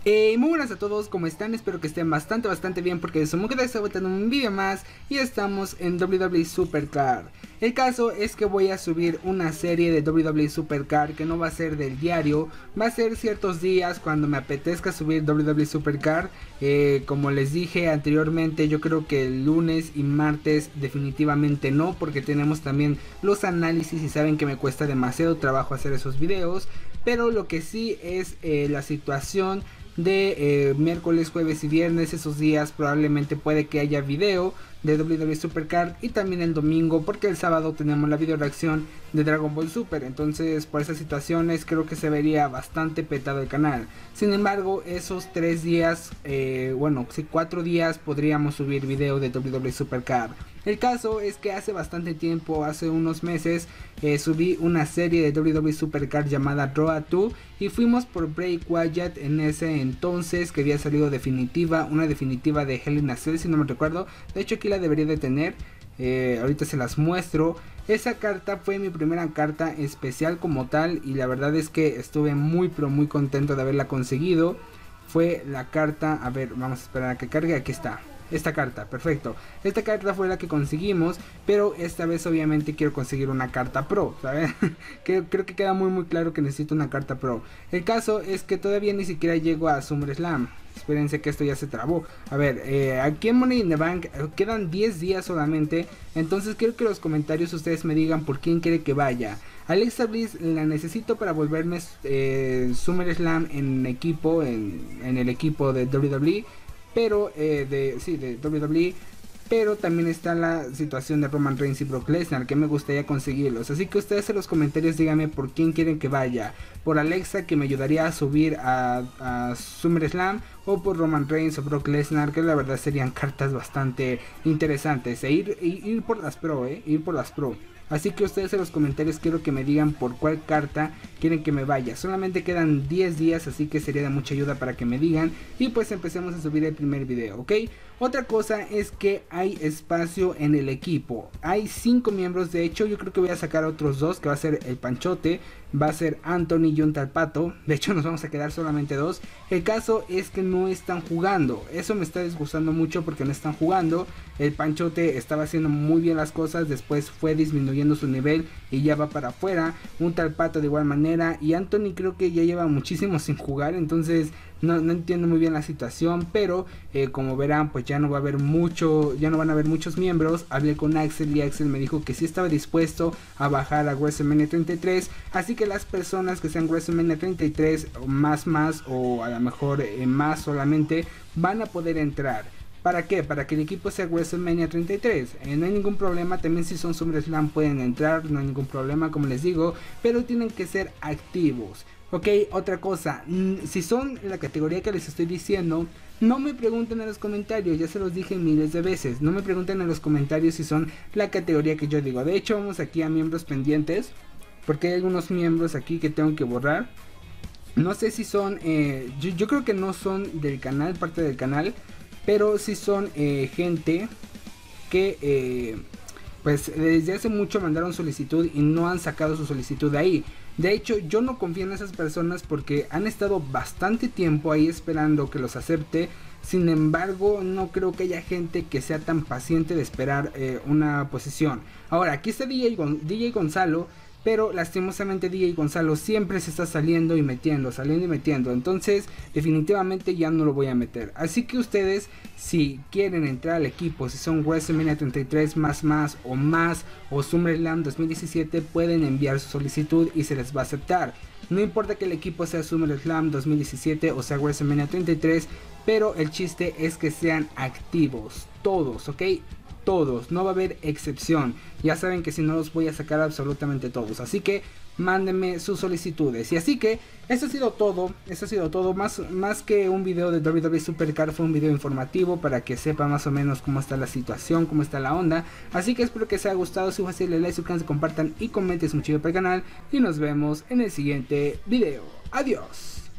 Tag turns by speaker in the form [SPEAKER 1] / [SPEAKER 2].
[SPEAKER 1] Muy buenas a todos, ¿cómo están? Espero que estén bastante bien porque somos que está botando un vídeo más y estamos en WWE Supercard. El caso es que voy a subir una serie de WWE Supercard que no va a ser del diario, va a ser ciertos días cuando me apetezca subir WWE Supercard. Como les dije anteriormente, yo creo que el lunes y martes definitivamente no, porque tenemos también los análisis y saben que me cuesta demasiado trabajo hacer esos videos. Pero lo que sí es la situación de miércoles, jueves y viernes, esos días probablemente puede que haya video de WWE Supercard y también el domingo, porque el sábado tenemos la video reacción de Dragon Ball Super. Entonces por esas situaciones creo que se vería bastante petado el canal. Sin embargo, esos 3 días, bueno, sí, 4 días podríamos subir video de WWE Supercard. El caso es que hace bastante tiempo, hace unos meses, subí una serie de WWE Supercard llamada Road 2 y fuimos por Bray Wyatt en ese entonces, que había salido definitiva, una definitiva de Hell in a Cell si no me recuerdo. De hecho aquí la debería de tener, ahorita se las muestro. Esa carta fue mi primera carta especial como tal y la verdad es que estuve muy contento de haberla conseguido. Fue la carta, a ver, vamos a esperar a que cargue, aquí está. Esta carta, perfecto. Esta carta fue la que conseguimos, pero esta vez obviamente quiero conseguir una carta pro, ¿sabes? Creo que queda muy claro que necesito una carta pro. El caso es que todavía ni siquiera llego a SummerSlam. Espérense que esto ya se trabó. A ver, aquí en Money in the Bank quedan 10 días solamente. Entonces quiero que en los comentarios ustedes me digan por quién quiere que vaya. Alexa Bliss la necesito para volverme SummerSlam en equipo, en el equipo de WWE. Pero de WWE, pero también está la situación de Roman Reigns y Brock Lesnar, que me gustaría conseguirlos. Así que ustedes en los comentarios díganme por quién quieren que vaya. Por Alexa, que me ayudaría a subir a SummerSlam, o por Roman Reigns o Brock Lesnar, que la verdad serían cartas bastante interesantes. Ir por las pro, ir por las pro. Así que ustedes en los comentarios quiero que me digan por cuál carta quieren que me vaya. Solamente quedan 10 días, así que sería de mucha ayuda para que me digan. Y pues empecemos a subir el primer video, ¿ok? Otra cosa es que hay espacio en el equipo. Hay 5 miembros, de hecho yo creo que voy a sacar otros 2, que va a ser el Panchote, va a ser Anthony y un tal Pato. De hecho nos vamos a quedar solamente 2. El caso es que no están jugando. Eso me está disgustando mucho porque no están jugando. El Panchote estaba haciendo muy bien las cosas, después fue disminuyendo su nivel y ya va para afuera. Un tal Pato de igual manera, y Anthony creo que ya lleva muchísimo sin jugar, entonces no entiendo muy bien la situación. Pero como verán, pues ya no va a haber mucho, ya no van a haber muchos miembros. Hablé con Axel y Axel me dijo que sí estaba dispuesto a bajar a WrestleMania 33, así que las personas que sean WrestleMania 33 más o a lo mejor más solamente van a poder entrar. ¿Para qué? Para que el equipo sea WrestleMania 33. No hay ningún problema. También si son SummerSlam pueden entrar. No hay ningún problema, como les digo. Pero tienen que ser activos. Ok, otra cosa. Si son la categoría que les estoy diciendo, no me pregunten en los comentarios. Ya se los dije miles de veces. No me pregunten en los comentarios si son la categoría que yo digo. De hecho, vamos aquí a miembros pendientes, porque hay algunos miembros aquí que tengo que borrar. No sé si son... yo creo que no son del canal, parte del canal. Pero si son gente que pues desde hace mucho mandaron solicitud y no han sacado su solicitud de ahí. De hecho yo no confío en esas personas porque han estado bastante tiempo ahí esperando que los acepte. Sin embargo, no creo que haya gente que sea tan paciente de esperar una posición. Ahora, aquí está DJ Gonzalo, pero lastimosamente DJ Gonzalo siempre se está saliendo y metiendo, entonces definitivamente ya no lo voy a meter. Así que ustedes, si quieren entrar al equipo, si son WrestleMania 33 más o SummerSlam 2017, pueden enviar su solicitud y se les va a aceptar. No importa que el equipo sea SummerSlam 2017 o sea WrestleMania 33, pero el chiste es que sean activos, todos, ¿ok? Todos, no va a haber excepción. Ya saben que si no los voy a sacar absolutamente todos, así que mándenme sus solicitudes. Y así que eso ha sido todo, más que un video de WWE Supercard, fue un video informativo para que sepan más o menos cómo está la situación, cómo está la onda. Así que espero que les haya gustado. Si fue así, like, suscríbanse, compartan y comenten, es muy chido para el canal y nos vemos en el siguiente video. Adiós.